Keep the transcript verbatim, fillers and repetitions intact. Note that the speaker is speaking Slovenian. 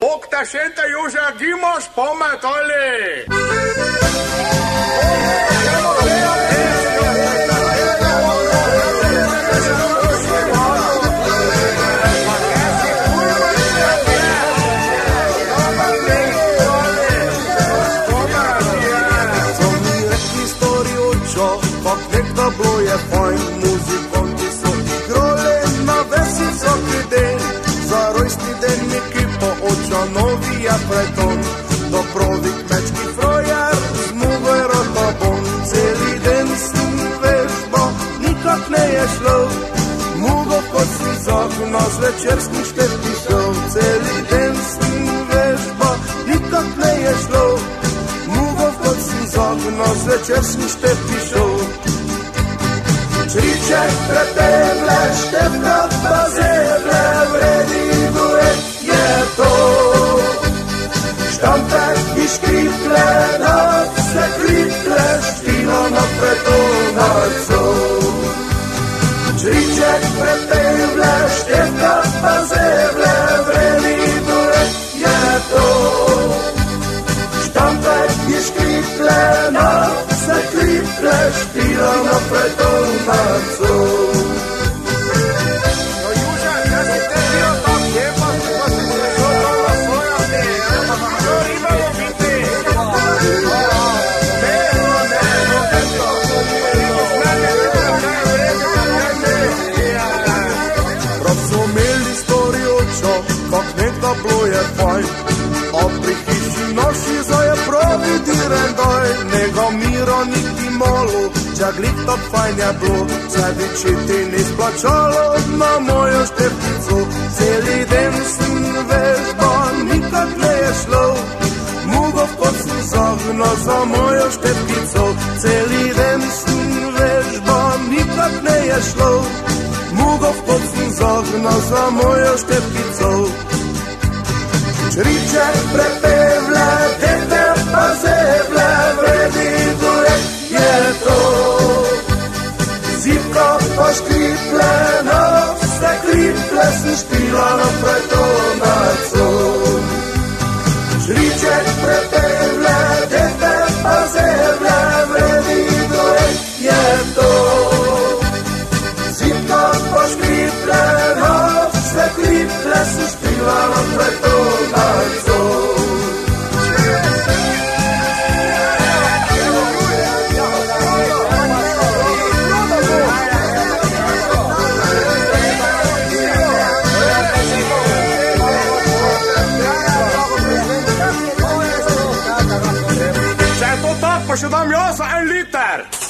Bog te šente Jože, gimaš pamet ali? Bilo je fajn, muzikanti so igrali na vesi vsaki den. Za rojstni den ekipo oča novija preton. Dobrovi kmečki frojer, zmugaj rotabon. Celi den sem vežba, nikak ne je šlo. Mugo kot si zakona, zvečerski šteti šel. Celi den sem vežba, nikak ne je šlo. Mugo kot si zakona, zvečerski šteti šel. Čriček pretegle, števka pa zeble, vredi duet je to. Štampek i škriple, nad se kriple, ština na pretonaco. Čriček pretegle, števka pa zeble, vredi duet je to. Štampek i škriple, nad se kriple, ština na pretonaco. Bilo je fajn, a pri hiši noši zaje pravi direndaj. Nega mira niti malo, čaglik tak fajn je bilo. Sebi če ti ni splačalo na mojo števnico. Celi den sem vežba, nikak ne je šlo. Mugov kot sem zagna za mojo števnico. Celi den sem vežba, nikak ne je šlo. Mugov kot sem zagna za mojo števnico. Čriček prepevle, dete pa zeble, vredi duet je to. Zipka pa škriple, na vse kriple, sem špila na pretonaco. Čriček prepevle, dete pa zeble, vredi duet je to. Zipka pa škriple, na vse kriple, sem špila na pretonaco. Pa še dam jaz za en liter.